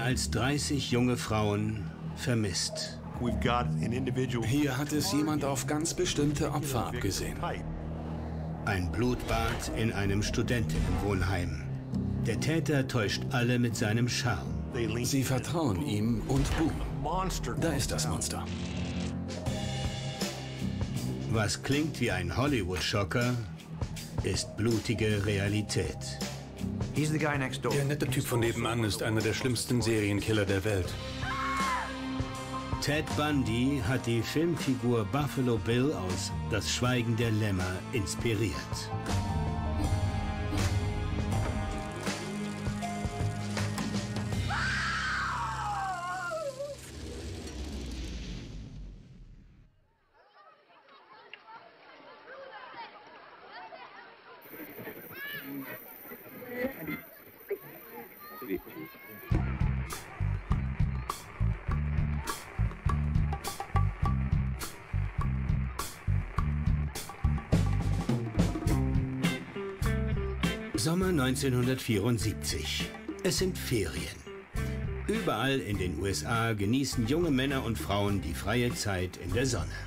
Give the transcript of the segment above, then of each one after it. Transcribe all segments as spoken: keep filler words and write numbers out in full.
als dreißig junge Frauen vermisst. Hier hat es jemand auf ganz bestimmte Opfer abgesehen. Ein Blutbad in einem Studentenwohnheim. Der Täter täuscht alle mit seinem Charme. Sie vertrauen ihm und boom, da ist das Monster. Was klingt wie ein Hollywood-Schocker, ist blutige Realität. Der nette Typ von nebenan ist einer der schlimmsten Serienkiller der Welt. Ted Bundy hat die Filmfigur Buffalo Bill aus Das Schweigen der Lämmer inspiriert. Sommer neunzehnhundertvierundsiebzig. Es sind Ferien. Überall in den U S A genießen junge Männer und Frauen die freie Zeit in der Sonne.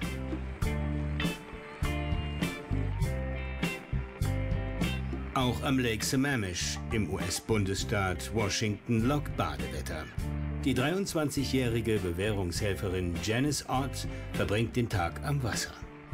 Auch am Lake Sammamish im U S-Bundesstaat Washington lockt Badewetter. Die dreiundzwanzigjährige Bewährungshelferin Janice Ott verbringt den Tag am Wasser.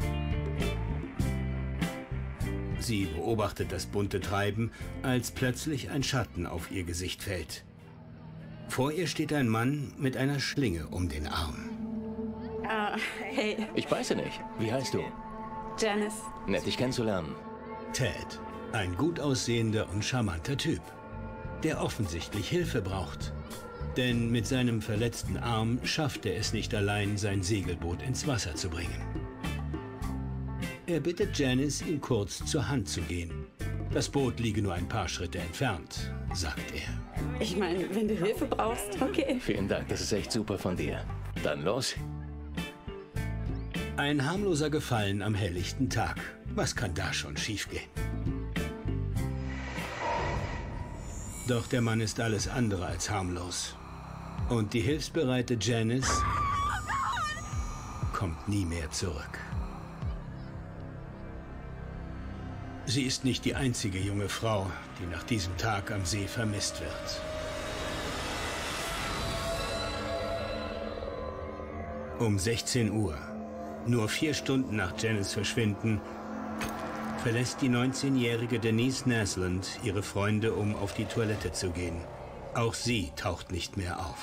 Sie beobachtet das bunte Treiben, als plötzlich ein Schatten auf ihr Gesicht fällt. Vor ihr steht ein Mann mit einer Schlinge um den Arm. Uh, hey. Ich weiß nicht. Wie heißt du? Janice. Nett, dich kennenzulernen. Ted, ein gut aussehender und charmanter Typ, der offensichtlich Hilfe braucht. Denn mit seinem verletzten Arm schafft er es nicht allein, sein Segelboot ins Wasser zu bringen. Er bittet Janice, ihm kurz zur Hand zu gehen. Das Boot liege nur ein paar Schritte entfernt, sagt er. Ich meine, wenn du Hilfe brauchst, okay. Vielen Dank, das ist echt super von dir. Dann los. Ein harmloser Gefallen am helllichten Tag. Was kann da schon schiefgehen? Doch der Mann ist alles andere als harmlos. Und die hilfsbereite Janice kommt nie mehr zurück. Sie ist nicht die einzige junge Frau, die nach diesem Tag am See vermisst wird. Um sechzehn Uhr, nur vier Stunden nach Janice Verschwinden, verlässt die neunzehnjährige Denise Naslund ihre Freunde, um auf die Toilette zu gehen. Auch sie taucht nicht mehr auf.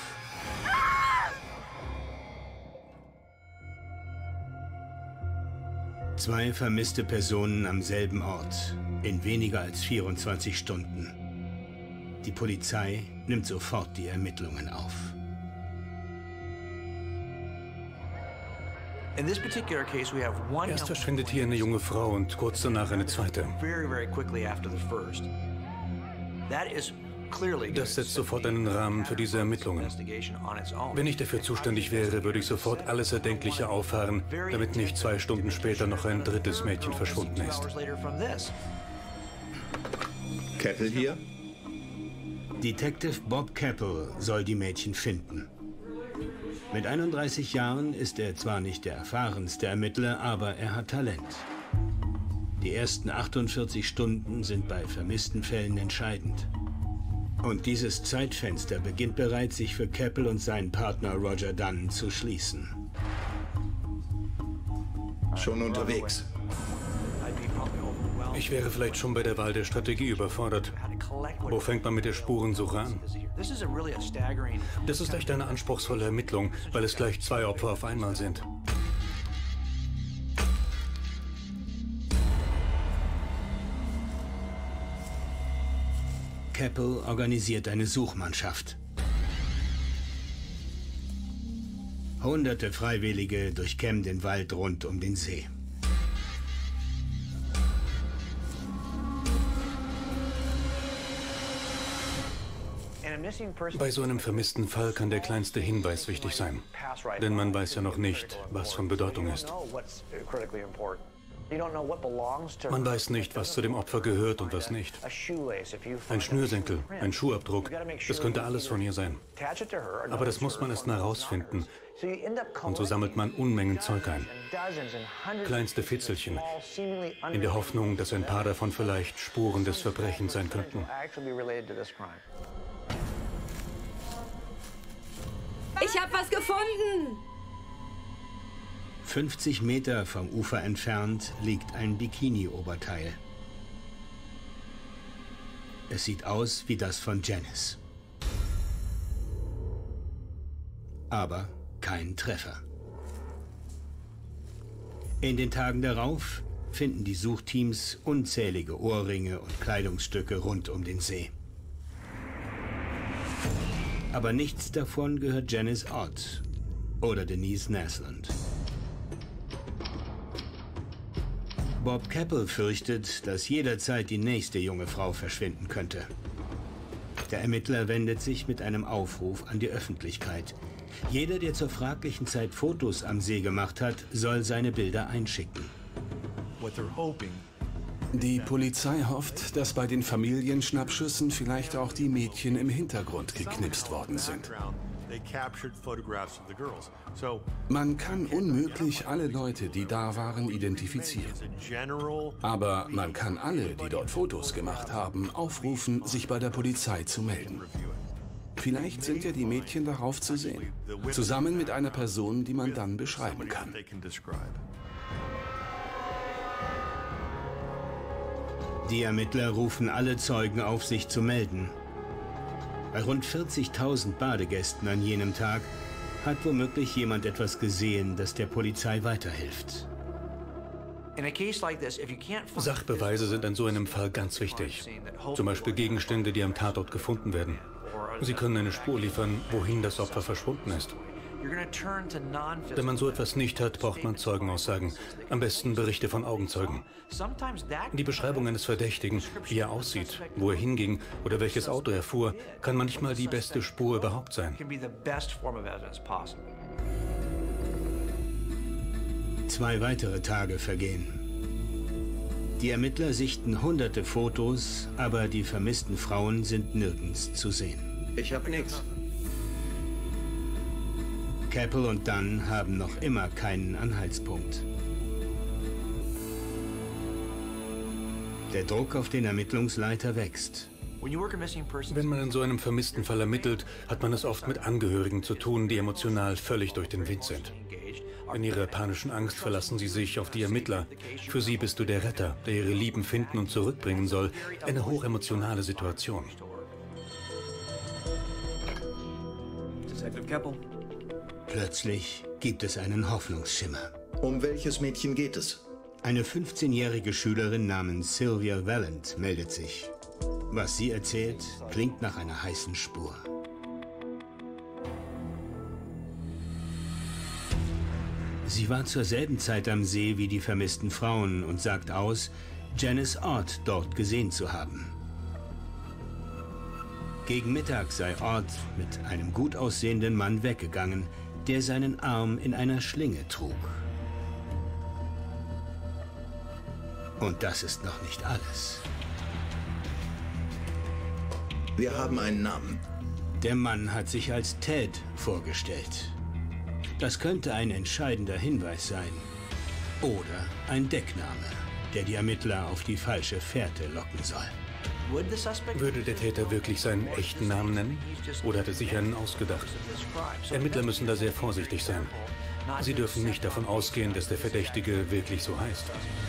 Zwei vermisste Personen am selben Ort, in weniger als vierundzwanzig Stunden. Die Polizei nimmt sofort die Ermittlungen auf. Erst verschwindet hier eine junge Frau und kurz danach eine zweite. Das setzt sofort einen Rahmen für diese Ermittlungen. Wenn ich dafür zuständig wäre, würde ich sofort alles Erdenkliche auffahren, damit nicht zwei Stunden später noch ein drittes Mädchen verschwunden ist. Keppel hier? Detective Bob Keppel soll die Mädchen finden. Mit einunddreißig Jahren ist er zwar nicht der erfahrenste Ermittler, aber er hat Talent. Die ersten achtundvierzig Stunden sind bei vermissten Fällen entscheidend. Und dieses Zeitfenster beginnt bereits, sich für Keppel und seinen Partner Roger Dunn zu schließen. Schon unterwegs. Ich wäre vielleicht schon bei der Wahl der Strategie überfordert. Wo fängt man mit der Spurensuche an? Das ist echt eine anspruchsvolle Ermittlung, weil es gleich zwei Opfer auf einmal sind. Keppel organisiert eine Suchmannschaft. Hunderte Freiwillige durchkämmen den Wald rund um den See. Bei so einem vermissten Fall kann der kleinste Hinweis wichtig sein. Denn man weiß ja noch nicht, was von Bedeutung ist. Man weiß nicht, was zu dem Opfer gehört und was nicht. Ein Schnürsenkel, ein Schuhabdruck, das könnte alles von ihr sein. Aber das muss man erst herausfinden. Und so sammelt man Unmengen Zeug ein. Kleinste Fitzelchen, in der Hoffnung, dass ein paar davon vielleicht Spuren des Verbrechens sein könnten. Ich habe was gefunden! fünfzig Meter vom Ufer entfernt liegt ein Bikini-Oberteil. Es sieht aus wie das von Janice. Aber kein Treffer. In den Tagen darauf finden die Suchteams unzählige Ohrringe und Kleidungsstücke rund um den See. Aber nichts davon gehört Janice Ott oder Denise Naslund. Bob Capel fürchtet, dass jederzeit die nächste junge Frau verschwinden könnte. Der Ermittler wendet sich mit einem Aufruf an die Öffentlichkeit. Jeder, der zur fraglichen Zeit Fotos am See gemacht hat, soll seine Bilder einschicken. Die Polizei hofft, dass bei den Familienschnappschüssen vielleicht auch die Mädchen im Hintergrund geknipst worden sind. Man kann unmöglich alle Leute, die da waren, identifizieren. Aber man kann alle, die dort Fotos gemacht haben, aufrufen, sich bei der Polizei zu melden. Vielleicht sind ja die Mädchen darauf zu sehen, zusammen mit einer Person, die man dann beschreiben kann. Die Ermittler rufen alle Zeugen auf, sich zu melden. Bei rund vierzigtausend Badegästen an jenem Tag hat womöglich jemand etwas gesehen, das der Polizei weiterhilft. Sachbeweise sind in so einem Fall ganz wichtig. Zum Beispiel Gegenstände, die am Tatort gefunden werden. Sie können eine Spur liefern, wohin das Opfer verschwunden ist. Wenn man so etwas nicht hat, braucht man Zeugenaussagen. Am besten Berichte von Augenzeugen. Die Beschreibung eines Verdächtigen, wie er aussieht, wo er hinging oder welches Auto er fuhr, kann manchmal die beste Spur überhaupt sein. Zwei weitere Tage vergehen. Die Ermittler sichten hunderte Fotos, aber die vermissten Frauen sind nirgends zu sehen. Ich hab nichts. Capel und Dunn haben noch immer keinen Anhaltspunkt. Der Druck auf den Ermittlungsleiter wächst. Wenn man in so einem vermissten Fall ermittelt, hat man es oft mit Angehörigen zu tun, die emotional völlig durch den Wind sind. In ihrer panischen Angst verlassen sie sich auf die Ermittler. Für sie bist du der Retter, der ihre Lieben finden und zurückbringen soll. Eine hochemotionale Situation. Detective Capel. Plötzlich gibt es einen Hoffnungsschimmer. Um welches Mädchen geht es? Eine fünfzehnjährige Schülerin namens Sylvia Valent meldet sich. Was sie erzählt, klingt nach einer heißen Spur. Sie war zur selben Zeit am See wie die vermissten Frauen und sagt aus, Janice Ott dort gesehen zu haben. Gegen Mittag sei Ott mit einem gut aussehenden Mann weggegangen, der seinen Arm in einer Schlinge trug. Und das ist noch nicht alles. Wir haben einen Namen. Der Mann hat sich als Ted vorgestellt. Das könnte ein entscheidender Hinweis sein. Oder ein Deckname, der die Ermittler auf die falsche Fährte locken soll. Würde der Täter wirklich seinen echten Namen nennen? Oder hat er sich einen ausgedacht? Ermittler müssen da sehr vorsichtig sein. Sie dürfen nicht davon ausgehen, dass der Verdächtige wirklich so heißt.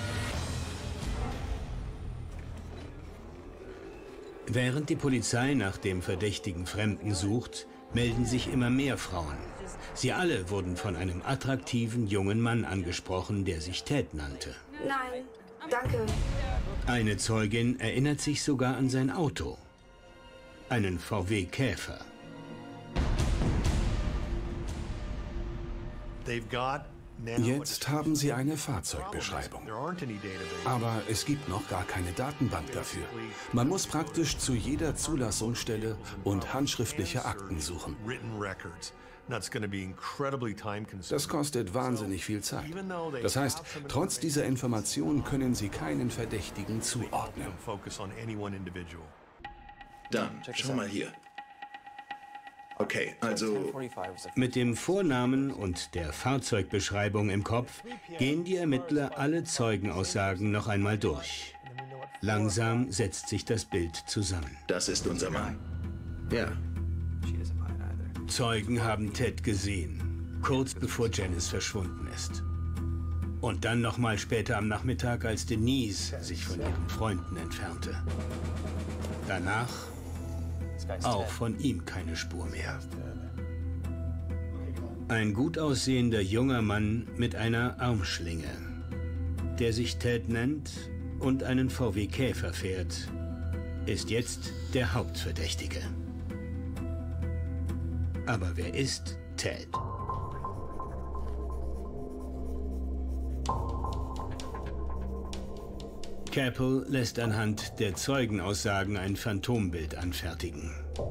Während die Polizei nach dem verdächtigen Fremden sucht, melden sich immer mehr Frauen. Sie alle wurden von einem attraktiven jungen Mann angesprochen, der sich Ted nannte. Nein, danke. Eine Zeugin erinnert sich sogar an sein Auto. Einen V W Käfer. Jetzt haben sie eine Fahrzeugbeschreibung. Aber es gibt noch gar keine Datenbank dafür. Man muss praktisch zu jeder Zulassungsstelle und handschriftliche Akten suchen. Das kostet wahnsinnig viel Zeit. Das heißt, trotz dieser Information können Sie keinen Verdächtigen zuordnen. Dann, schau mal hier. Okay, also... Mit dem Vornamen und der Fahrzeugbeschreibung im Kopf gehen die Ermittler alle Zeugenaussagen noch einmal durch. Langsam setzt sich das Bild zusammen. Das ist unser Mann. Ja. Zeugen haben Ted gesehen, kurz bevor Janice verschwunden ist. Und dann noch mal später am Nachmittag, als Denise sich von ihren Freunden entfernte. Danach auch von ihm keine Spur mehr. Ein gut aussehender junger Mann mit einer Armschlinge, der sich Ted nennt und einen V W Käfer fährt, ist jetzt der Hauptverdächtige. Aber wer ist Ted? Capel lässt anhand der Zeugenaussagen ein Phantombild anfertigen.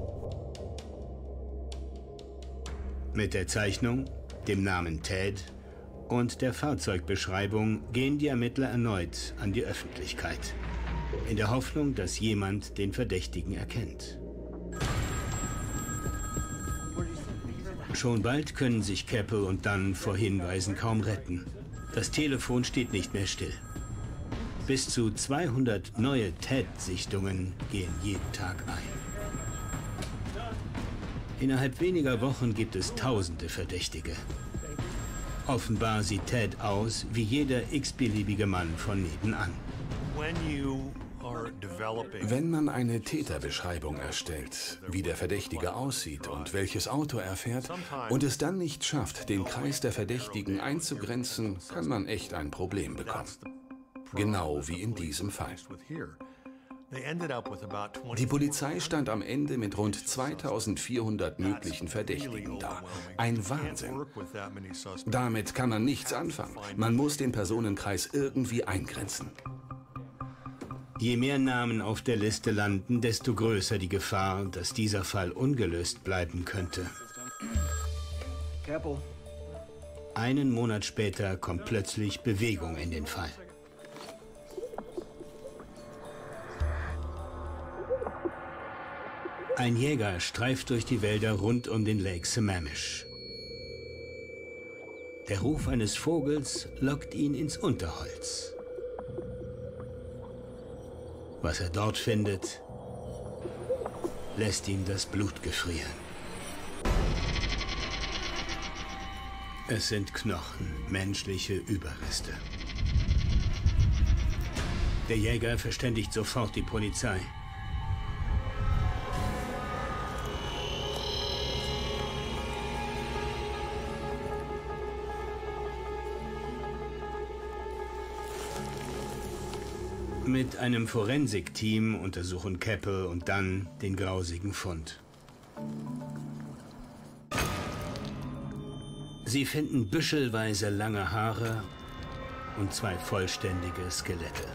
Mit der Zeichnung, dem Namen Ted und der Fahrzeugbeschreibung gehen die Ermittler erneut an die Öffentlichkeit, in der Hoffnung, dass jemand den Verdächtigen erkennt. Schon bald können sich Capel und Dunn vor Hinweisen kaum retten. Das Telefon steht nicht mehr still. Bis zu zweihundert neue Ted-Sichtungen gehen jeden Tag ein. Innerhalb weniger Wochen gibt es tausende Verdächtige. Offenbar sieht Ted aus wie jeder x-beliebige Mann von nebenan. Wenn man eine Täterbeschreibung erstellt, wie der Verdächtige aussieht und welches Auto er fährt, und es dann nicht schafft, den Kreis der Verdächtigen einzugrenzen, kann man echt ein Problem bekommen. Genau wie in diesem Fall. Die Polizei stand am Ende mit rund zweitausendvierhundert möglichen Verdächtigen da. Ein Wahnsinn. Damit kann man nichts anfangen. Man muss den Personenkreis irgendwie eingrenzen. Je mehr Namen auf der Liste landen, desto größer die Gefahr, dass dieser Fall ungelöst bleiben könnte. Einen Monat später kommt plötzlich Bewegung in den Fall. Ein Jäger streift durch die Wälder rund um den Lake Sammamish. Der Ruf eines Vogels lockt ihn ins Unterholz. Was er dort findet, lässt ihm das Blut gefrieren. Es sind Knochen, menschliche Überreste. Der Jäger verständigt sofort die Polizei. Mit einem Forensikteam untersuchen Capel und Dunn den grausigen Fund. Sie finden büschelweise lange Haare und zwei vollständige Skelette.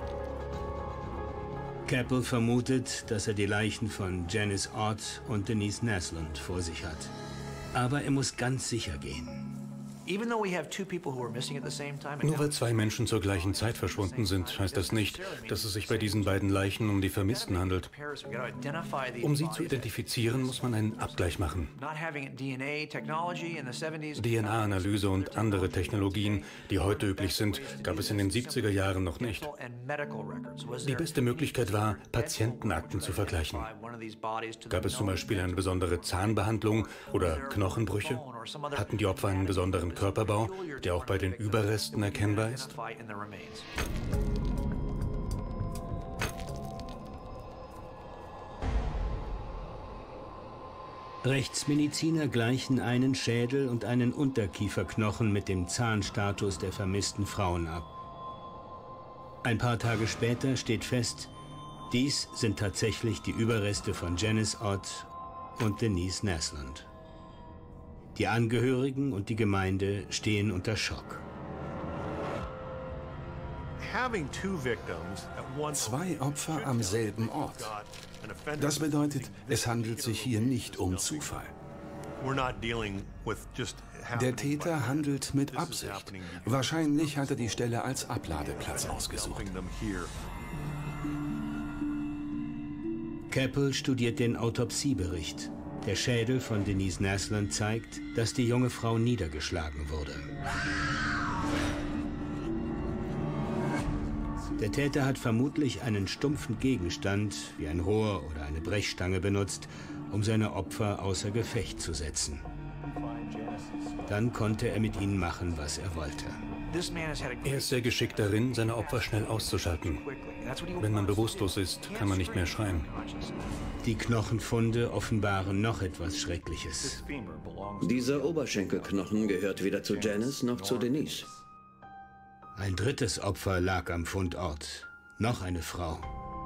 Capel vermutet, dass er die Leichen von Janice Ott und Denise Naslund vor sich hat. Aber er muss ganz sicher gehen. Nur weil zwei Menschen zur gleichen Zeit verschwunden sind, heißt das nicht, dass es sich bei diesen beiden Leichen um die Vermissten handelt. Um sie zu identifizieren, muss man einen Abgleich machen. D N A-Analyse und andere Technologien, die heute üblich sind, gab es in den siebziger Jahren noch nicht. Die beste Möglichkeit war, Patientenakten zu vergleichen. Gab es zum Beispiel eine besondere Zahnbehandlung oder Knochenbrüche? Hatten die Opfer einen besonderen Körperbau, der auch bei den Überresten erkennbar ist? Rechtsmediziner gleichen einen Schädel und einen Unterkieferknochen mit dem Zahnstatus der vermissten Frauen ab. Ein paar Tage später steht fest, dies sind tatsächlich die Überreste von Janice Ott und Denise Naslund. Die Angehörigen und die Gemeinde stehen unter Schock. Zwei Opfer am selben Ort. Das bedeutet, es handelt sich hier nicht um Zufall. Der Täter handelt mit Absicht. Wahrscheinlich hat er die Stelle als Abladeplatz ausgesucht. Keppel studiert den Autopsiebericht. Der Schädel von Denise Naslund zeigt, dass die junge Frau niedergeschlagen wurde. Der Täter hat vermutlich einen stumpfen Gegenstand, wie ein Rohr oder eine Brechstange benutzt, um seine Opfer außer Gefecht zu setzen. Dann konnte er mit ihnen machen, was er wollte. Er ist sehr geschickt darin, seine Opfer schnell auszuschalten. Wenn man bewusstlos ist, kann man nicht mehr schreien. Die Knochenfunde offenbaren noch etwas Schreckliches. Dieser Oberschenkelknochen gehört weder zu Janice noch zu Denise. Ein drittes Opfer lag am Fundort. Noch eine Frau.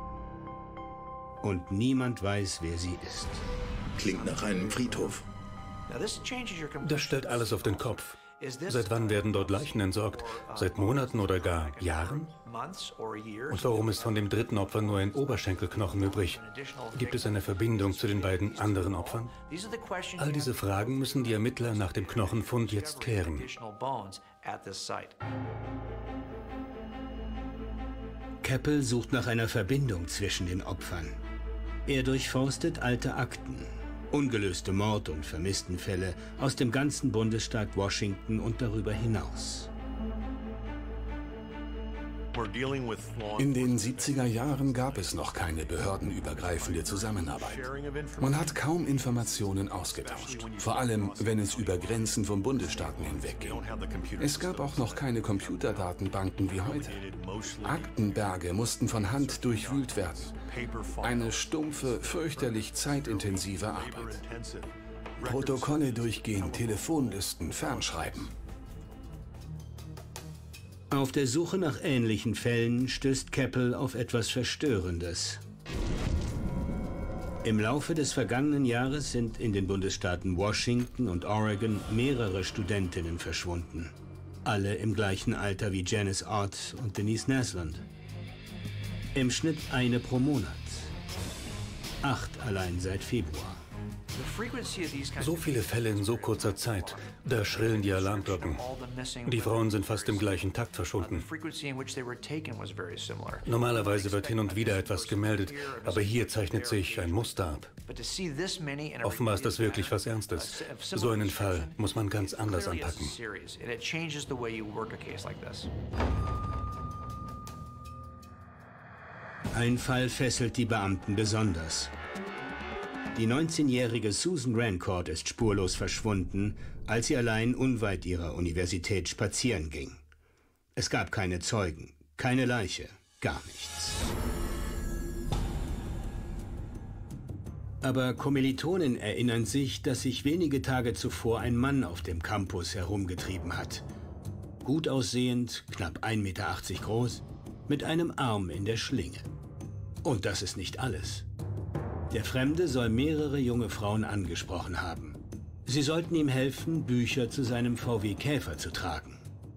Und niemand weiß, wer sie ist. Klingt nach einem Friedhof. Das stellt alles auf den Kopf. Seit wann werden dort Leichen entsorgt? Seit Monaten oder gar Jahren? Und warum ist von dem dritten Opfer nur ein Oberschenkelknochen übrig? Gibt es eine Verbindung zu den beiden anderen Opfern? All diese Fragen müssen die Ermittler nach dem Knochenfund jetzt klären. Keppel sucht nach einer Verbindung zwischen den Opfern. Er durchforstet alte Akten, ungelöste Mord- und Vermisstenfälle aus dem ganzen Bundesstaat Washington und darüber hinaus. In den siebziger Jahren gab es noch keine behördenübergreifende Zusammenarbeit. Man hat kaum Informationen ausgetauscht, vor allem wenn es über Grenzen von Bundesstaaten hinweg ging. Es gab auch noch keine Computerdatenbanken wie heute. Aktenberge mussten von Hand durchwühlt werden. Eine stumpfe, fürchterlich zeitintensive Arbeit. Protokolle durchgehen, Telefonlisten, Fernschreiben. Auf der Suche nach ähnlichen Fällen stößt Keppel auf etwas Verstörendes. Im Laufe des vergangenen Jahres sind in den Bundesstaaten Washington und Oregon mehrere Studentinnen verschwunden. Alle im gleichen Alter wie Janice Ott und Denise Naslund. Im Schnitt eine pro Monat. Acht allein seit Februar. So viele Fälle in so kurzer Zeit. Da schrillen die Alarmglocken. Die Frauen sind fast im gleichen Takt verschwunden. Normalerweise wird hin und wieder etwas gemeldet, aber hier zeichnet sich ein Muster ab. Offenbar ist das wirklich was Ernstes. So einen Fall muss man ganz anders anpacken. Ein Fall fesselt die Beamten besonders. Die neunzehnjährige Susan Rancourt ist spurlos verschwunden, als sie allein unweit ihrer Universität spazieren ging. Es gab keine Zeugen, keine Leiche, gar nichts. Aber Kommilitonen erinnern sich, dass sich wenige Tage zuvor ein Mann auf dem Campus herumgetrieben hat. Gut aussehend, knapp ein Meter achtzig groß, mit einem Arm in der Schlinge. Und das ist nicht alles. Der Fremde soll mehrere junge Frauen angesprochen haben. Sie sollten ihm helfen, Bücher zu seinem V W Käfer zu tragen.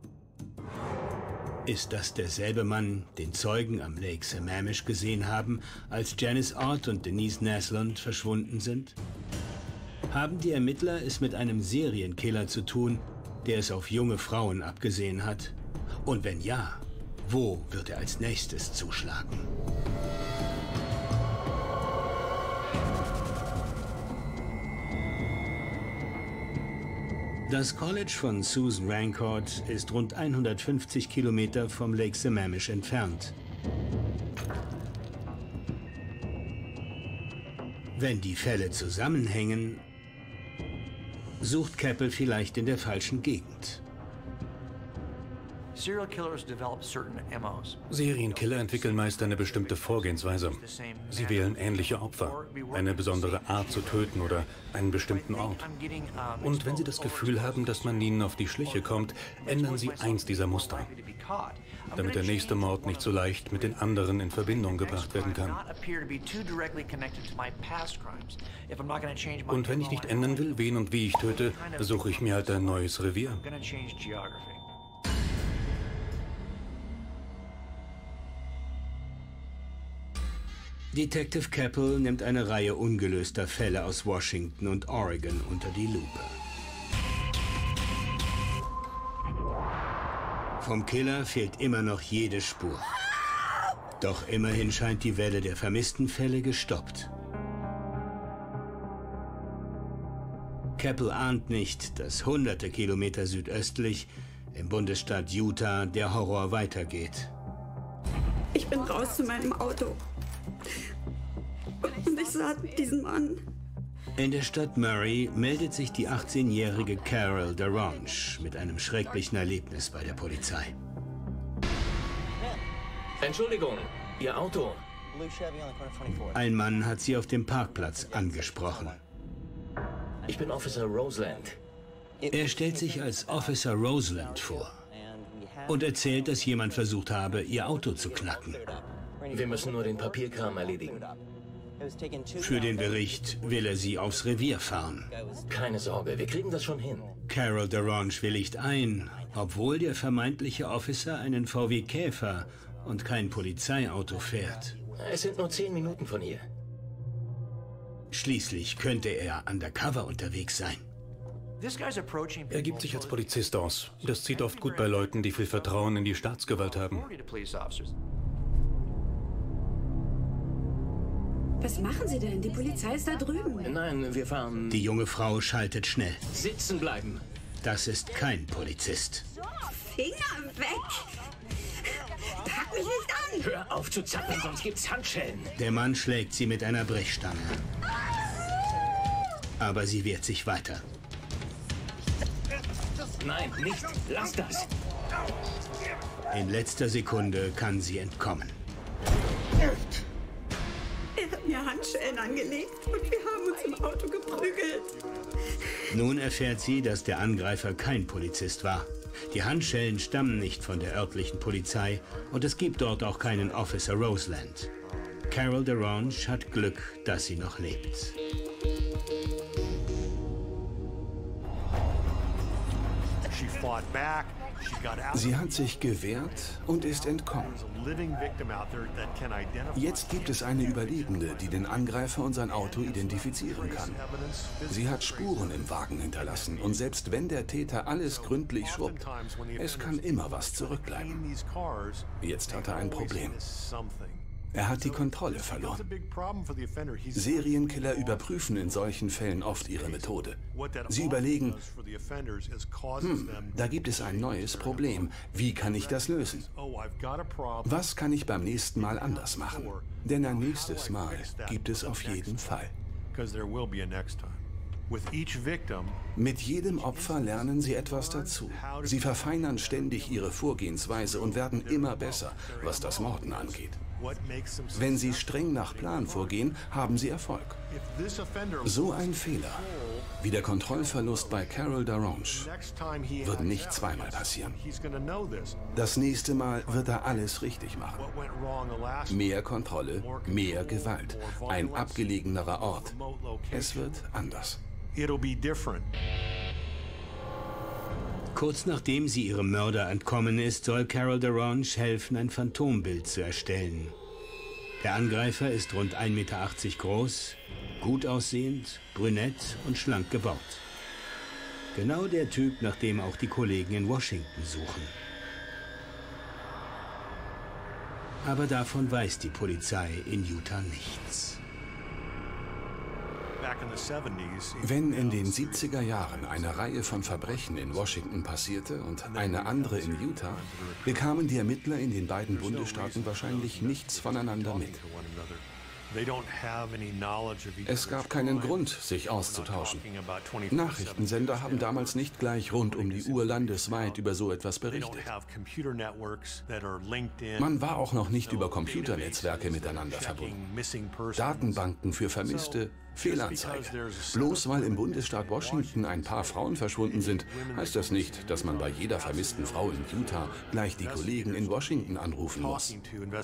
Ist das derselbe Mann, den Zeugen am Lake Sammamish gesehen haben, als Janice Ott und Denise Naslund verschwunden sind? Haben die Ermittler es mit einem Serienkiller zu tun, der es auf junge Frauen abgesehen hat? Und wenn ja, wo wird er als nächstes zuschlagen? Das College von Susan Rancourt ist rund hundertfünfzig Kilometer vom Lake Sammamish entfernt. Wenn die Fälle zusammenhängen, sucht Keppel vielleicht in der falschen Gegend. Serienkiller entwickeln meist eine bestimmte Vorgehensweise. Sie wählen ähnliche Opfer, eine besondere Art zu töten oder einen bestimmten Ort. Und wenn sie das Gefühl haben, dass man ihnen auf die Schliche kommt, ändern sie eins dieser Muster, damit der nächste Mord nicht so leicht mit den anderen in Verbindung gebracht werden kann. Und wenn ich nicht ändern will, wen und wie ich töte, suche ich mir halt ein neues Revier. Detective Capel nimmt eine Reihe ungelöster Fälle aus Washington und Oregon unter die Lupe. Vom Killer fehlt immer noch jede Spur. Doch immerhin scheint die Welle der vermissten Fälle gestoppt. Capel ahnt nicht, dass hunderte Kilometer südöstlich im Bundesstaat Utah der Horror weitergeht. Ich bin raus zu meinem Auto. Und ich sah diesen Mann. In der Stadt Murray meldet sich die achtzehnjährige Carol DeRonge mit einem schrecklichen Erlebnis bei der Polizei. Entschuldigung, Ihr Auto. Ein Mann hat sie auf dem Parkplatz angesprochen. Ich bin Officer Roseland. Er stellt sich als Officer Roseland vor und erzählt, dass jemand versucht habe, ihr Auto zu knacken. Wir müssen nur den Papierkram erledigen. Für den Bericht will er sie aufs Revier fahren. Keine Sorge, wir kriegen das schon hin. Carol DeRonge willigt ein, obwohl der vermeintliche Officer einen V W Käfer und kein Polizeiauto fährt. Es sind nur zehn Minuten von hier. Schließlich könnte er undercover unterwegs sein. Er gibt sich als Polizist aus. Das zieht oft gut bei Leuten, die viel Vertrauen in die Staatsgewalt haben. Was machen Sie denn? Die Polizei ist da drüben. Nein, wir fahren... Die junge Frau schaltet schnell. Sitzen bleiben. Das ist kein Polizist. Finger weg! Pack mich nicht an! Hör auf zu zappeln, sonst gibt's Handschellen. Der Mann schlägt sie mit einer Brechstange. Aber sie wehrt sich weiter. Nein, nicht. Lass das. In letzter Sekunde kann sie entkommen. Er hat mir Handschellen angelegt und wir haben uns im Auto geprügelt. Nun erfährt sie, dass der Angreifer kein Polizist war. Die Handschellen stammen nicht von der örtlichen Polizei und es gibt dort auch keinen Officer Roseland. Carol DeRonge hat Glück, dass sie noch lebt. Sie hat sich gewehrt und ist entkommen. Jetzt gibt es eine Überlebende, die den Angreifer und sein Auto identifizieren kann. Sie hat Spuren im Wagen hinterlassen und selbst wenn der Täter alles gründlich schrubbt, es kann immer was zurückbleiben. Jetzt hat er ein Problem. Er hat die Kontrolle verloren. Serienkiller überprüfen in solchen Fällen oft ihre Methode. Sie überlegen, hm, da gibt es ein neues Problem. Wie kann ich das lösen? Was kann ich beim nächsten Mal anders machen? Denn ein nächstes Mal gibt es auf jeden Fall. Mit jedem Opfer lernen sie etwas dazu. Sie verfeinern ständig ihre Vorgehensweise und werden immer besser, was das Morden angeht. Wenn sie streng nach Plan vorgehen, haben sie Erfolg. So ein Fehler, wie der Kontrollverlust bei Carol DeRonge, wird nicht zweimal passieren. Das nächste Mal wird er alles richtig machen. Mehr Kontrolle, mehr Gewalt, ein abgelegenerer Ort. Es wird anders. Kurz nachdem sie ihrem Mörder entkommen ist, soll Carol DeRonge helfen, ein Phantombild zu erstellen. Der Angreifer ist rund ein Meter achtzig groß, gut aussehend, brünett und schlank gebaut. Genau der Typ, nach dem auch die Kollegen in Washington suchen. Aber davon weiß die Polizei in Utah nichts. Wenn in den siebziger Jahren eine Reihe von Verbrechen in Washington passierte und eine andere in Utah, bekamen die Ermittler in den beiden Bundesstaaten wahrscheinlich nichts voneinander mit. Es gab keinen Grund, sich auszutauschen. Nachrichtensender haben damals nicht gleich rund um die Uhr landesweit über so etwas berichtet. Man war auch noch nicht über Computernetzwerke miteinander verbunden. Datenbanken für Vermisste, Fehlanzeige. Bloß weil im Bundesstaat Washington ein paar Frauen verschwunden sind, heißt das nicht, dass man bei jeder vermissten Frau in Utah gleich die Kollegen in Washington anrufen muss.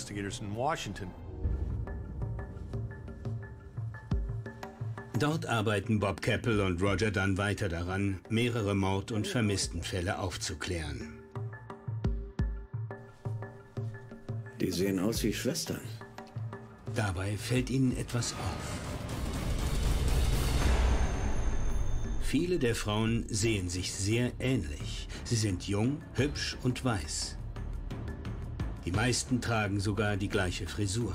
Dort arbeiten Bob Capel und Roger Dunn weiter daran, mehrere Mord- und Vermisstenfälle aufzuklären. Die sehen aus wie Schwestern. Dabei fällt ihnen etwas auf. Viele der Frauen sehen sich sehr ähnlich. Sie sind jung, hübsch und weiß. Die meisten tragen sogar die gleiche Frisur.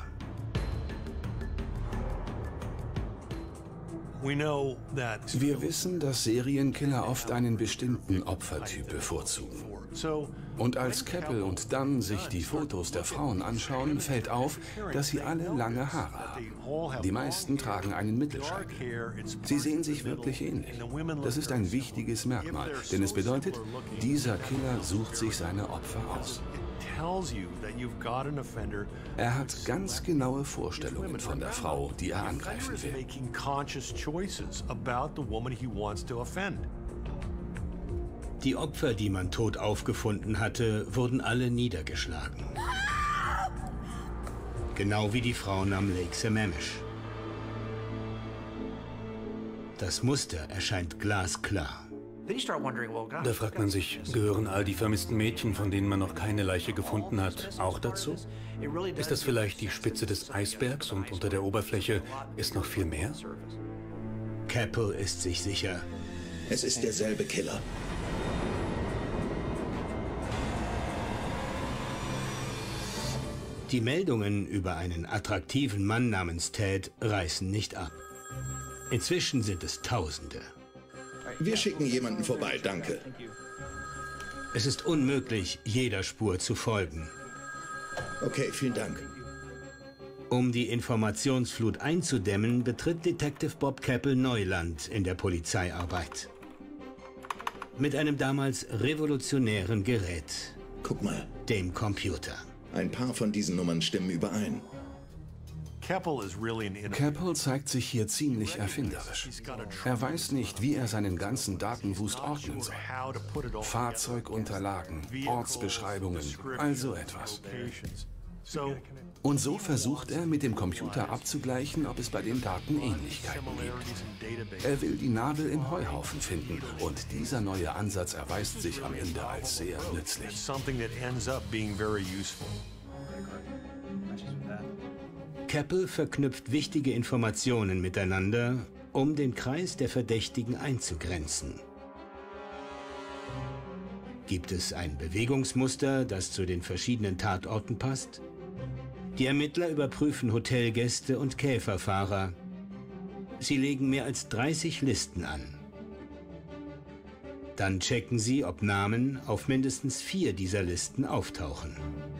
Wir wissen, dass Serienkiller oft einen bestimmten Opfertyp bevorzugen. Und als Keppel und Dunn sich die Fotos der Frauen anschauen, fällt auf, dass sie alle lange Haare haben. Die meisten tragen einen Mittelscheitel. Sie sehen sich wirklich ähnlich. Das ist ein wichtiges Merkmal, denn es bedeutet, dieser Killer sucht sich seine Opfer aus. Er hat ganz genaue Vorstellungen von der Frau, die er angreifen will. Die Opfer, die man tot aufgefunden hatte, wurden alle niedergeschlagen. Genau wie die Frauen am Lake Sammamish. Das Muster erscheint glasklar. Da fragt man sich, gehören all die vermissten Mädchen, von denen man noch keine Leiche gefunden hat, auch dazu? Ist das vielleicht die Spitze des Eisbergs und unter der Oberfläche ist noch viel mehr? Keppel ist sich sicher. Es ist derselbe Killer. Die Meldungen über einen attraktiven Mann namens Ted reißen nicht ab. Inzwischen sind es Tausende. Wir schicken jemanden vorbei, danke. Es ist unmöglich, jeder Spur zu folgen. Okay, vielen Dank. Um die Informationsflut einzudämmen, betritt Detective Bob Keppel Neuland in der Polizeiarbeit. Mit einem damals revolutionären Gerät. Guck mal. Dem Computer. Ein paar von diesen Nummern stimmen überein. Keppel zeigt sich hier ziemlich erfinderisch. Er weiß nicht, wie er seinen ganzen Datenwust ordnen soll. Fahrzeugunterlagen, Ortsbeschreibungen, also etwas. Und so versucht er, mit dem Computer abzugleichen, ob es bei den Daten Ähnlichkeiten gibt. Er will die Nadel im Heuhaufen finden und dieser neue Ansatz erweist sich am Ende als sehr nützlich. Keppel verknüpft wichtige Informationen miteinander, um den Kreis der Verdächtigen einzugrenzen. Gibt es ein Bewegungsmuster, das zu den verschiedenen Tatorten passt? Die Ermittler überprüfen Hotelgäste und Käferfahrer. Sie legen mehr als dreißig Listen an. Dann checken sie, ob Namen auf mindestens vier dieser Listen auftauchen.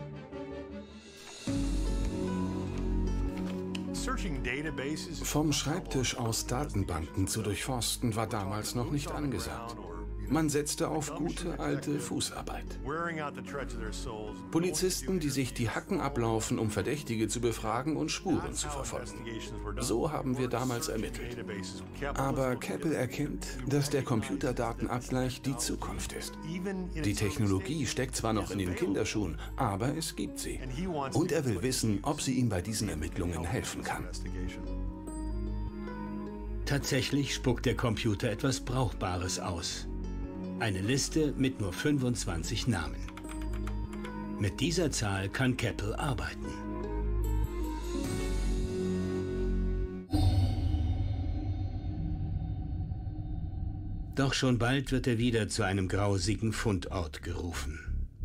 Vom Schreibtisch aus Datenbanken zu durchforsten war damals noch nicht angesagt. Man setzte auf gute alte Fußarbeit. Polizisten, die sich die Hacken ablaufen, um Verdächtige zu befragen und Spuren zu verfolgen. So haben wir damals ermittelt. Aber Keppel erkennt, dass der Computerdatenabgleich die Zukunft ist. Die Technologie steckt zwar noch in den Kinderschuhen, aber es gibt sie. Und er will wissen, ob sie ihm bei diesen Ermittlungen helfen kann. Tatsächlich spuckt der Computer etwas Brauchbares aus. Eine Liste mit nur fünfundzwanzig Namen. Mit dieser Zahl kann Keppel arbeiten. Doch schon bald wird er wieder zu einem grausigen Fundort gerufen.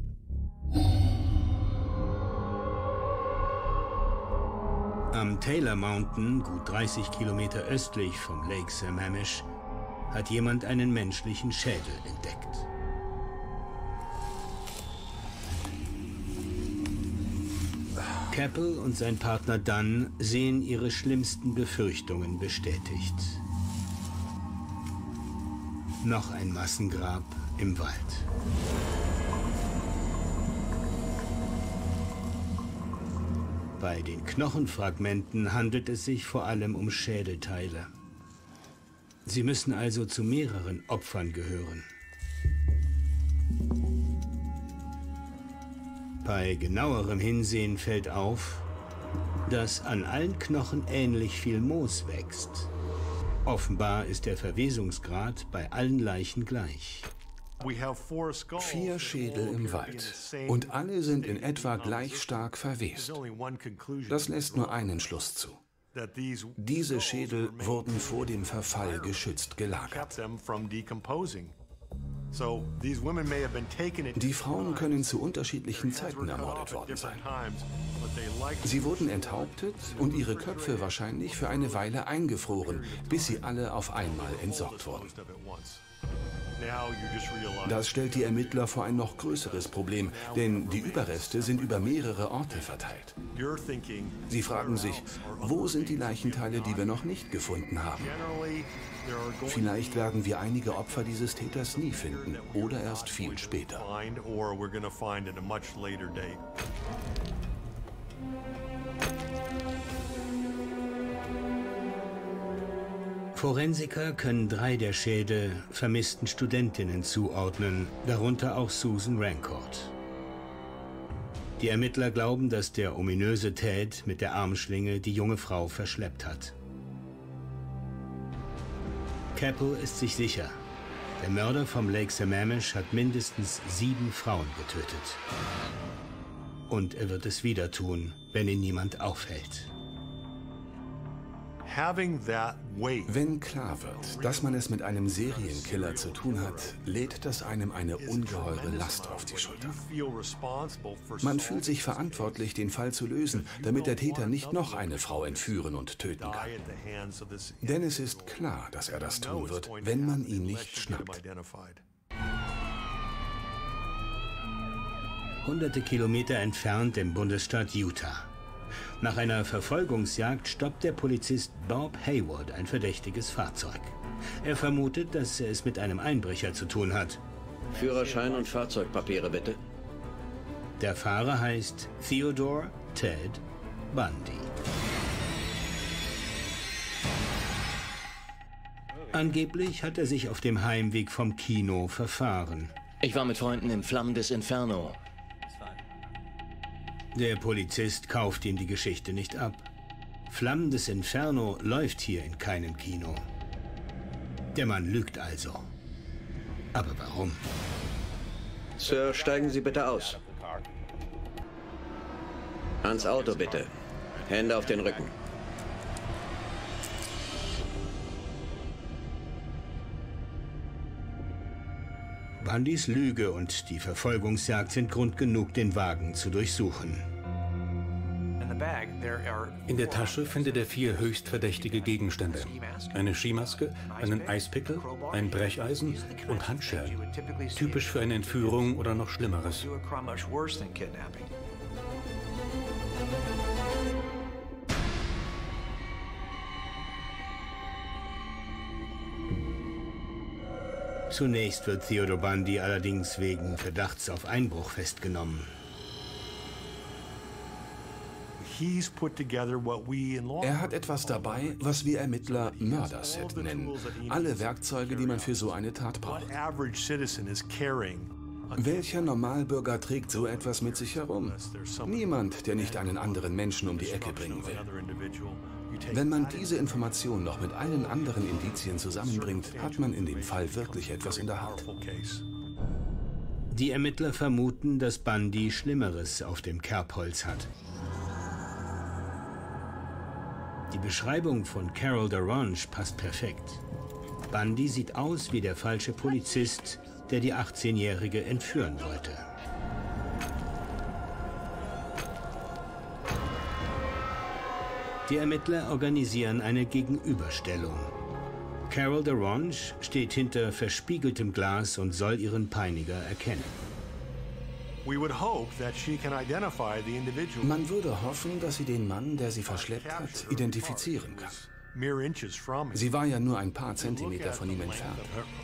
Am Taylor Mountain, gut dreißig Kilometer östlich vom Lake Sammamish, hat jemand einen menschlichen Schädel entdeckt. Keppel und sein Partner Dunn sehen ihre schlimmsten Befürchtungen bestätigt. Noch ein Massengrab im Wald. Bei den Knochenfragmenten handelt es sich vor allem um Schädelteile. Sie müssen also zu mehreren Opfern gehören. Bei genauerem Hinsehen fällt auf, dass an allen Knochen ähnlich viel Moos wächst. Offenbar ist der Verwesungsgrad bei allen Leichen gleich. Vier Schädel im Wald und alle sind in etwa gleich stark verwest. Das lässt nur einen Schluss zu. Diese Schädel wurden vor dem Verfall geschützt gelagert. Die Frauen können zu unterschiedlichen Zeiten ermordet worden sein. Sie wurden enthauptet und ihre Köpfe wahrscheinlich für eine Weile eingefroren, bis sie alle auf einmal entsorgt wurden. Das stellt die Ermittler vor ein noch größeres Problem, denn die Überreste sind über mehrere Orte verteilt. Sie fragen sich, wo sind die Leichenteile, die wir noch nicht gefunden haben? Vielleicht werden wir einige Opfer dieses Täters nie finden oder erst viel später. Forensiker können drei der Schädel vermissten Studentinnen zuordnen, darunter auch Susan Rancourt. Die Ermittler glauben, dass der ominöse Ted mit der Armschlinge die junge Frau verschleppt hat. Capel ist sich sicher, der Mörder vom Lake Sammamish hat mindestens sieben Frauen getötet. Und er wird es wieder tun, wenn ihn niemand aufhält. Wenn klar wird, dass man es mit einem Serienkiller zu tun hat, lädt das einem eine ungeheure Last auf die Schultern. Man fühlt sich verantwortlich, den Fall zu lösen, damit der Täter nicht noch eine Frau entführen und töten kann. Denn es ist klar, dass er das tun wird, wenn man ihn nicht schnappt. Hunderte Kilometer entfernt im Bundesstaat Utah. Nach einer Verfolgungsjagd stoppt der Polizist Bob Hayward ein verdächtiges Fahrzeug. Er vermutet, dass er es mit einem Einbrecher zu tun hat. Führerschein und Fahrzeugpapiere, bitte. Der Fahrer heißt Theodore Ted Bundy. Angeblich hat er sich auf dem Heimweg vom Kino verfahren. Ich war mit Freunden im Flammen des Inferno. Der Polizist kauft ihm die Geschichte nicht ab. Flammen des Inferno läuft hier in keinem Kino. Der Mann lügt also. Aber warum? Sir, steigen Sie bitte aus. Ans Auto bitte. Hände auf den Rücken. Bundys Lüge und die Verfolgungsjagd sind Grund genug, den Wagen zu durchsuchen. In der Tasche findet er vier höchst verdächtige Gegenstände. Eine Skimaske, einen Eispickel, ein Brecheisen und Handschellen. Typisch für eine Entführung oder noch Schlimmeres. Zunächst wird Theodore Bundy allerdings wegen Verdachts auf Einbruch festgenommen. Er hat etwas dabei, was wir Ermittler Mörderset nennen. Alle Werkzeuge, die man für so eine Tat braucht. Welcher Normalbürger trägt so etwas mit sich herum? Niemand, der nicht einen anderen Menschen um die Ecke bringen will. Wenn man diese Information noch mit allen anderen Indizien zusammenbringt, hat man in dem Fall wirklich etwas in der Hand. Die Ermittler vermuten, dass Bundy Schlimmeres auf dem Kerbholz hat. Die Beschreibung von Carol DaRonch passt perfekt. Bundy sieht aus wie der falsche Polizist, der die achtzehnjährige entführen wollte. Die Ermittler organisieren eine Gegenüberstellung. Carol DaRonch steht hinter verspiegeltem Glas und soll ihren Peiniger erkennen. Man würde hoffen, dass sie den Mann, der sie verschleppt hat, identifizieren kann. Sie war ja nur ein paar Zentimeter von ihm entfernt.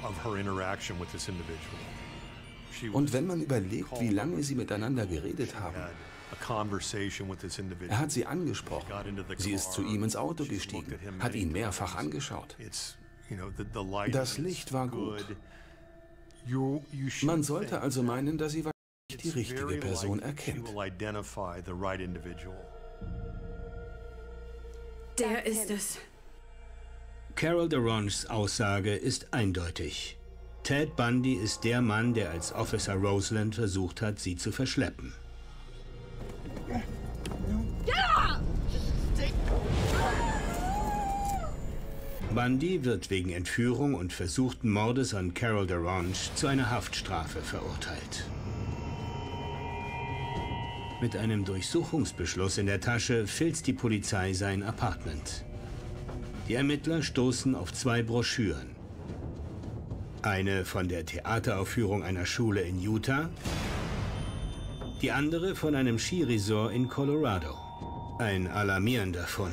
Und wenn man überlegt, wie lange sie miteinander geredet haben. Er hat sie angesprochen. Sie ist zu ihm ins Auto gestiegen, hat ihn mehrfach angeschaut. Das Licht war gut. Man sollte also meinen, dass sie die richtige Person erkennt. Der ist es. Carol DaRonchs Aussage ist eindeutig. Ted Bundy ist der Mann, der als Officer Roseland versucht hat, sie zu verschleppen. Bundy wird wegen Entführung und versuchten Mordes an Carol DaRonch zu einer Haftstrafe verurteilt. Mit einem Durchsuchungsbeschluss in der Tasche filzt die Polizei sein Apartment. Die Ermittler stoßen auf zwei Broschüren. Eine von der Theateraufführung einer Schule in Utah, die andere von einem Skiresort in Colorado. Ein alarmierender Fund.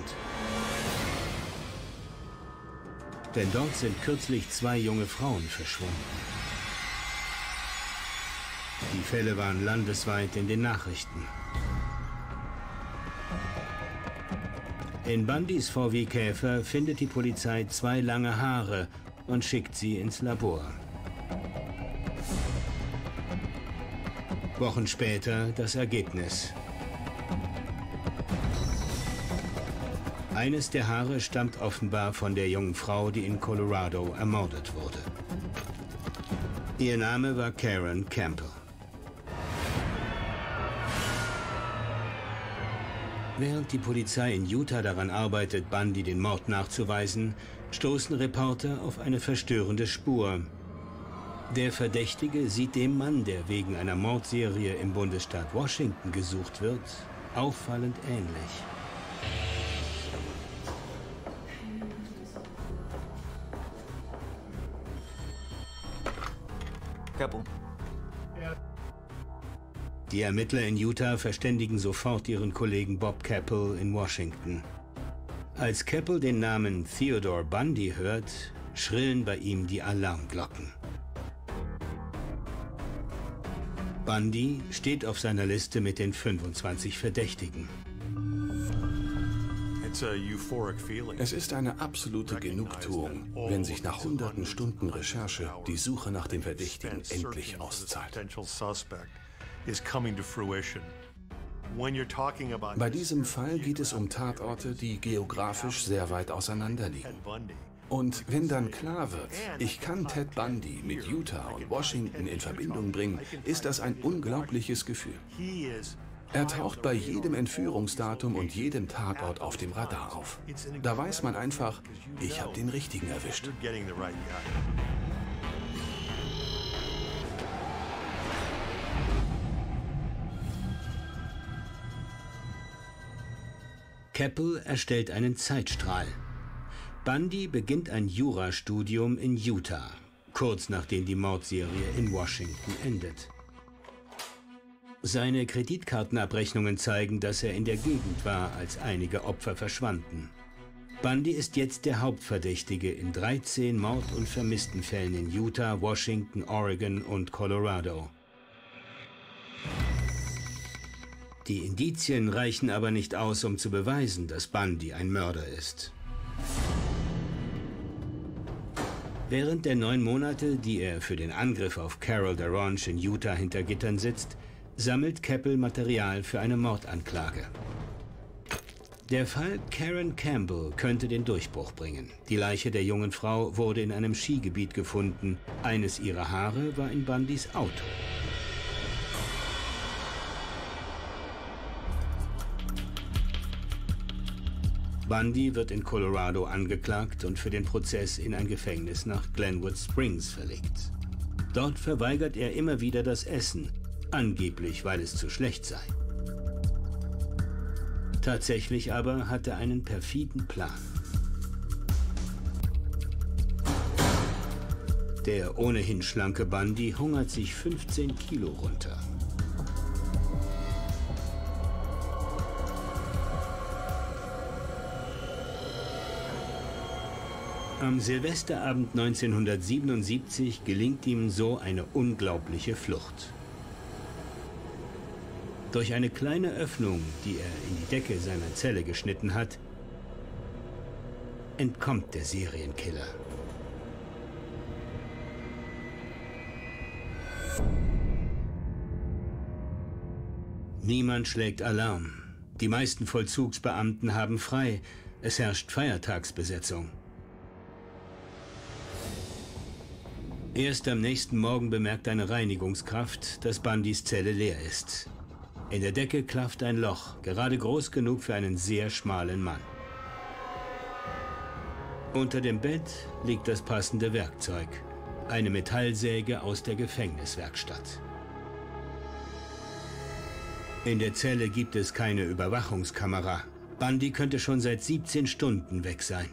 Denn dort sind kürzlich zwei junge Frauen verschwunden. Die Fälle waren landesweit in den Nachrichten. In Bundys V W Käfer findet die Polizei zwei lange Haare und schickt sie ins Labor. Wochen später das Ergebnis. Eines der Haare stammt offenbar von der jungen Frau, die in Colorado ermordet wurde. Ihr Name war Karen Campbell. Während die Polizei in Utah daran arbeitet, Bundy den Mord nachzuweisen, stoßen Reporter auf eine verstörende Spur. Der Verdächtige sieht dem Mann, der wegen einer Mordserie im Bundesstaat Washington gesucht wird, auffallend ähnlich. Keppel. Die Ermittler in Utah verständigen sofort ihren Kollegen Bob Keppel in Washington. Als Keppel den Namen Theodore Bundy hört, schrillen bei ihm die Alarmglocken. Bundy steht auf seiner Liste mit den fünfundzwanzig Verdächtigen. Es ist eine absolute Genugtuung, wenn sich nach hunderten Stunden Recherche die Suche nach dem Verdächtigen endlich auszahlt. Bei diesem Fall geht es um Tatorte, die geografisch sehr weit auseinander liegen. Und wenn dann klar wird, ich kann Ted Bundy mit Utah und Washington in Verbindung bringen, ist das ein unglaubliches Gefühl. Er taucht bei jedem Entführungsdatum und jedem Tatort auf dem Radar auf. Da weiß man einfach, ich habe den Richtigen erwischt. Keppel erstellt einen Zeitstrahl. Bundy beginnt ein Jurastudium in Utah, kurz nachdem die Mordserie in Washington endet. Seine Kreditkartenabrechnungen zeigen, dass er in der Gegend war, als einige Opfer verschwanden. Bundy ist jetzt der Hauptverdächtige in dreizehn Mord- und Vermisstenfällen in Utah, Washington, Oregon und Colorado. Die Indizien reichen aber nicht aus, um zu beweisen, dass Bundy ein Mörder ist. Während der neun Monate, die er für den Angriff auf Carol DaRonch in Utah hinter Gittern sitzt, sammelt Keppel Material für eine Mordanklage. Der Fall Karen Campbell könnte den Durchbruch bringen. Die Leiche der jungen Frau wurde in einem Skigebiet gefunden. Eines ihrer Haare war in Bundys Auto. Bundy wird in Colorado angeklagt und für den Prozess in ein Gefängnis nach Glenwood Springs verlegt. Dort verweigert er immer wieder das Essen, angeblich weil es zu schlecht sei. Tatsächlich aber hat er einen perfiden Plan. Der ohnehin schlanke Bundy hungert sich fünfzehn Kilo runter. Am Silvesterabend neunzehnhundertsiebenundsiebzig gelingt ihm so eine unglaubliche Flucht. Durch eine kleine Öffnung, die er in die Decke seiner Zelle geschnitten hat, entkommt der Serienkiller. Niemand schlägt Alarm. Die meisten Vollzugsbeamten haben frei. Es herrscht Feiertagsbesetzung. Erst am nächsten Morgen bemerkt eine Reinigungskraft, dass Bundys Zelle leer ist. In der Decke klafft ein Loch, gerade groß genug für einen sehr schmalen Mann. Unter dem Bett liegt das passende Werkzeug, eine Metallsäge aus der Gefängniswerkstatt. In der Zelle gibt es keine Überwachungskamera. Bundy könnte schon seit siebzehn Stunden weg sein.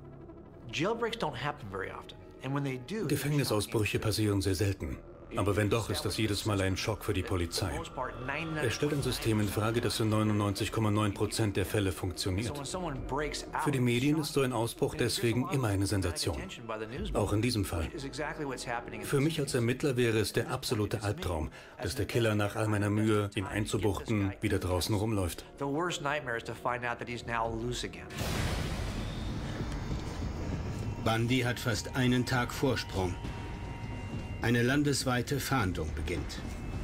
Gefängnisausbrüche passieren sehr selten. Aber wenn doch, ist das jedes Mal ein Schock für die Polizei. Er stellt ein System in Frage, das in neunundneunzig Komma neun Prozent der Fälle funktioniert. Für die Medien ist so ein Ausbruch deswegen immer eine Sensation. Auch in diesem Fall. Für mich als Ermittler wäre es der absolute Albtraum, dass der Killer nach all meiner Mühe, ihn einzubuchten, wieder draußen rumläuft. Bundy hat fast einen Tag Vorsprung. Eine landesweite Fahndung beginnt.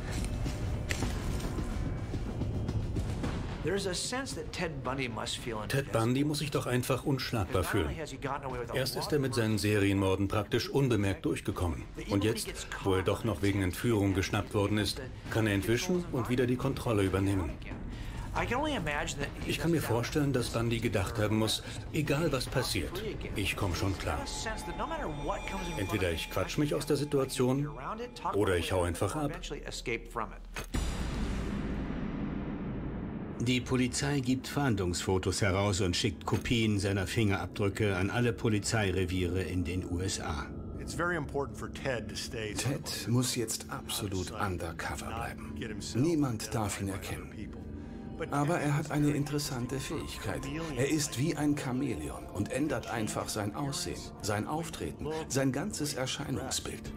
Ted Bundy muss sich doch einfach unschlagbar fühlen. Erst ist er mit seinen Serienmorden praktisch unbemerkt durchgekommen. Und jetzt, wo er doch noch wegen Entführung geschnappt worden ist, kann er entwischen und wieder die Kontrolle übernehmen. Ich kann mir vorstellen, dass Bundy gedacht haben muss, egal was passiert, ich komme schon klar. Entweder ich quatsch mich aus der Situation oder ich hau einfach ab. Die Polizei gibt Fahndungsfotos heraus und schickt Kopien seiner Fingerabdrücke an alle Polizeireviere in den U S A. Ted muss jetzt absolut undercover bleiben. Niemand darf ihn erkennen. Aber er hat eine interessante Fähigkeit. Er ist wie ein Chamäleon und ändert einfach sein Aussehen, sein Auftreten, sein ganzes Erscheinungsbild.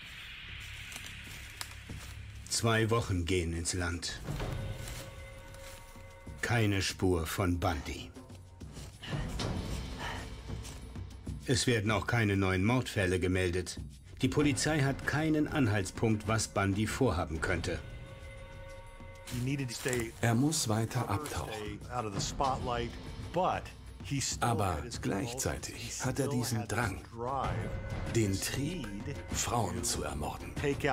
Zwei Wochen gehen ins Land. Keine Spur von Bundy. Es werden auch keine neuen Mordfälle gemeldet. Die Polizei hat keinen Anhaltspunkt, was Bundy vorhaben könnte. Er muss weiter abtauchen. Aber gleichzeitig hat er diesen Drang, den Trieb, Frauen zu ermorden.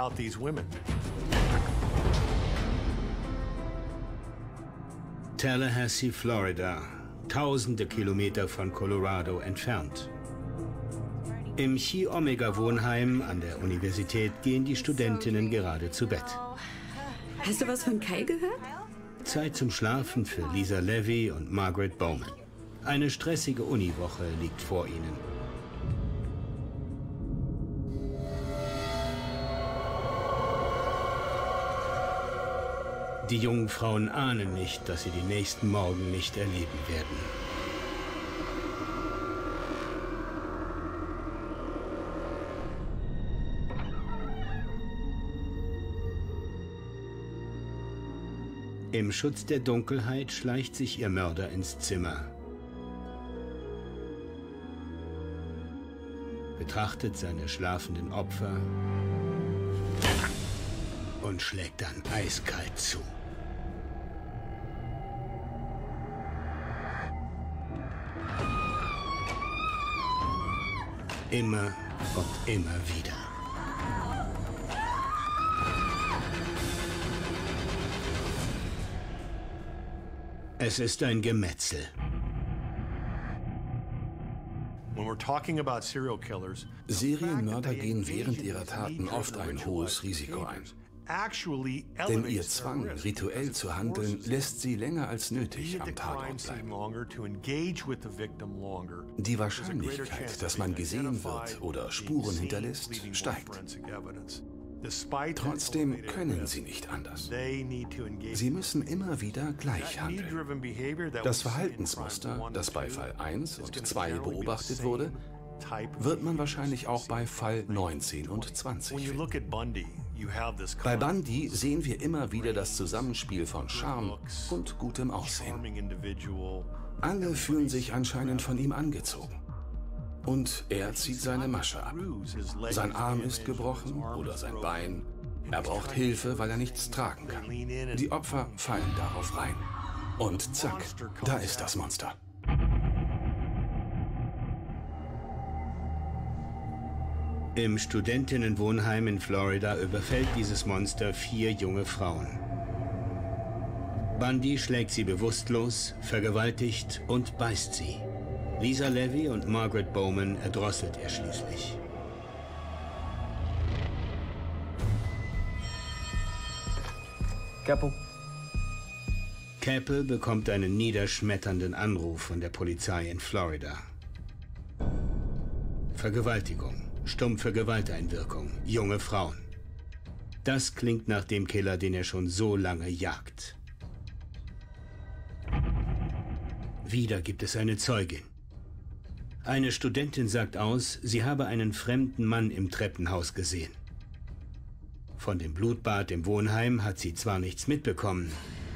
Tallahassee, Florida, tausende Kilometer von Colorado entfernt. Im Chi Omega Wohnheim an der Universität gehen die Studentinnen gerade zu Bett. Hast du was von Kai gehört? Zeit zum Schlafen für Lisa Levy und Margaret Bowman. Eine stressige Uniwoche liegt vor ihnen. Die jungen Frauen ahnen nicht, dass sie die nächsten Morgen nicht erleben werden. Im Schutz der Dunkelheit schleicht sich ihr Mörder ins Zimmer. Betrachtet seine schlafenden Opfer und schlägt dann eiskalt zu. Immer und immer wieder. Es ist ein Gemetzel. Serienmörder gehen während ihrer Taten oft ein hohes Risiko ein. Denn ihr Zwang, rituell zu handeln, lässt sie länger als nötig am Tatort bleiben. Die Wahrscheinlichkeit, dass man gesehen wird oder Spuren hinterlässt, steigt. Trotzdem können sie nicht anders. Sie müssen immer wieder gleich handeln. Das Verhaltensmuster, das bei Fall eins und zwei beobachtet wurde, wird man wahrscheinlich auch bei Fall neunzehn und zwanzig finden. Bei Bundy sehen wir immer wieder das Zusammenspiel von Charme und gutem Aussehen. Alle fühlen sich anscheinend von ihm angezogen. Und er zieht seine Masche ab. Sein Arm ist gebrochen oder sein Bein. Er braucht Hilfe, weil er nichts tragen kann. Die Opfer fallen darauf rein. Und zack, da ist das Monster. Im Studentinnenwohnheim in Florida überfällt dieses Monster vier junge Frauen. Bundy schlägt sie bewusstlos, vergewaltigt und beißt sie. Lisa Levy und Margaret Bowman erdrosselt er schließlich. Keppel. Keppel bekommt einen niederschmetternden Anruf von der Polizei in Florida. Vergewaltigung, stumpfe Gewalteinwirkung, junge Frauen. Das klingt nach dem Killer, den er schon so lange jagt. Wieder gibt es eine Zeugin. Eine Studentin sagt aus, sie habe einen fremden Mann im Treppenhaus gesehen. Von dem Blutbad im Wohnheim hat sie zwar nichts mitbekommen,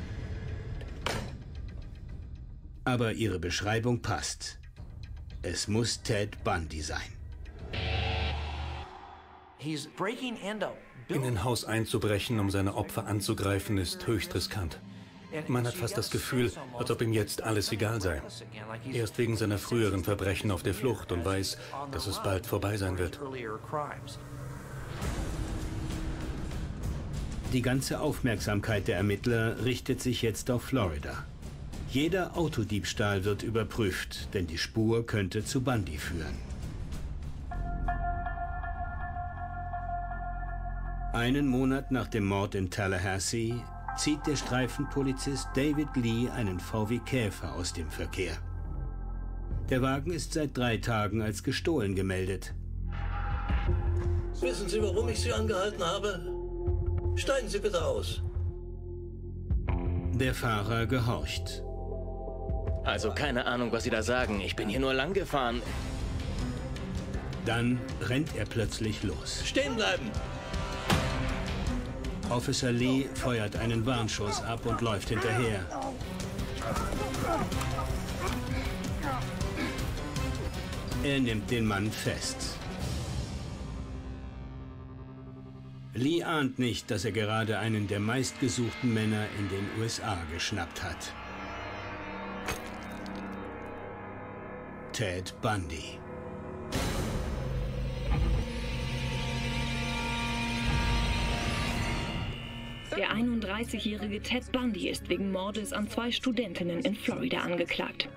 aber ihre Beschreibung passt. Es muss Ted Bundy sein. In ein Haus einzubrechen, um seine Opfer anzugreifen, ist höchst riskant. Man hat fast das Gefühl, als ob ihm jetzt alles egal sei. Er ist wegen seiner früheren Verbrechen auf der Flucht und weiß, dass es bald vorbei sein wird. Die ganze Aufmerksamkeit der Ermittler richtet sich jetzt auf Florida. Jeder Autodiebstahl wird überprüft, denn die Spur könnte zu Bundy führen. Einen Monat nach dem Mord in Tallahassee zieht der Streifenpolizist David Lee einen V W Käfer aus dem Verkehr. Der Wagen ist seit drei Tagen als gestohlen gemeldet. Wissen Sie, warum ich Sie angehalten habe? Steigen Sie bitte aus. Der Fahrer gehorcht. Also keine Ahnung, was Sie da sagen. Ich bin hier nur lang gefahren. Dann rennt er plötzlich los. Stehen bleiben! Officer Lee feuert einen Warnschuss ab und läuft hinterher. Er nimmt den Mann fest. Lee ahnt nicht, dass er gerade einen der meistgesuchten Männer in den U S A geschnappt hat. Ted Bundy. Der einunddreißigjährige Ted Bundy ist wegen Mordes an zwei Studentinnen in Florida angeklagt.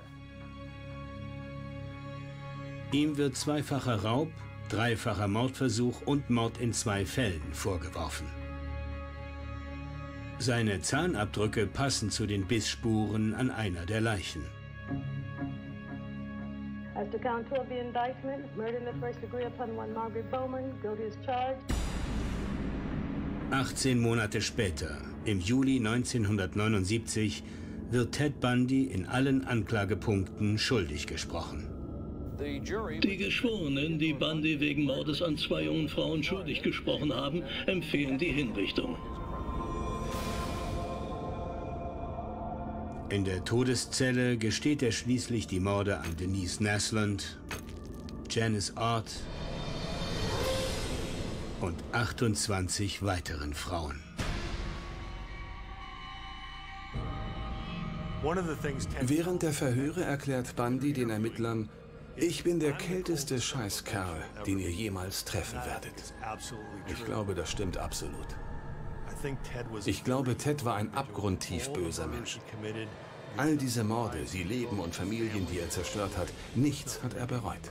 Ihm wird zweifacher Raub, dreifacher Mordversuch und Mord in zwei Fällen vorgeworfen. Seine Zahnabdrücke passen zu den Bissspuren an einer der Leichen. As to count two of the indictment, murder in the first degree upon one Margaret Bowman, guilty as charged. achtzehn Monate später, im Juli neunzehnhundertneunundsiebzig, wird Ted Bundy in allen Anklagepunkten schuldig gesprochen. Die Geschworenen, die Bundy wegen Mordes an zwei jungen Frauen schuldig gesprochen haben, empfehlen die Hinrichtung. In der Todeszelle gesteht er schließlich die Morde an Denise Naslund, Janice Ott und achtundzwanzig weiteren Frauen. Während der Verhöre erklärt Bundy den Ermittlern: Ich bin der kälteste Scheißkerl, den ihr jemals treffen werdet. Ich glaube, das stimmt absolut. Ich glaube, Ted war ein abgrundtief böser Mensch. All diese Morde, die Leben und Familien, die er zerstört hat, nichts hat er bereut.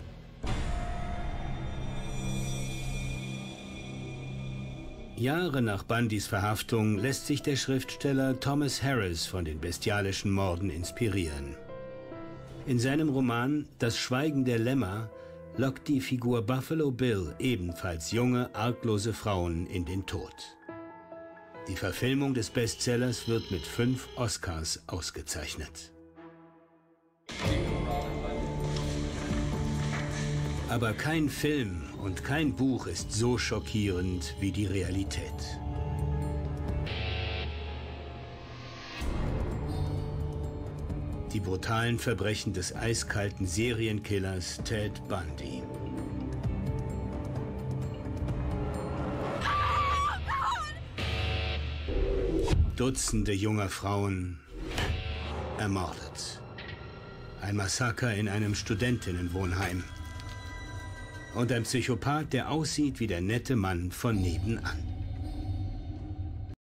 Jahre nach Bundys Verhaftung lässt sich der Schriftsteller Thomas Harris von den bestialischen Morden inspirieren. In seinem Roman »Das Schweigen der Lämmer« lockt die Figur Buffalo Bill ebenfalls junge, arglose Frauen in den Tod. Die Verfilmung des Bestsellers wird mit fünf Oscars ausgezeichnet. Aber kein Film und kein Buch ist so schockierend wie die Realität. Die brutalen Verbrechen des eiskalten Serienkillers Ted Bundy. Dutzende junger Frauen ermordet. Ein Massaker in einem Studentinnenwohnheim. Und ein Psychopath, der aussieht wie der nette Mann von nebenan.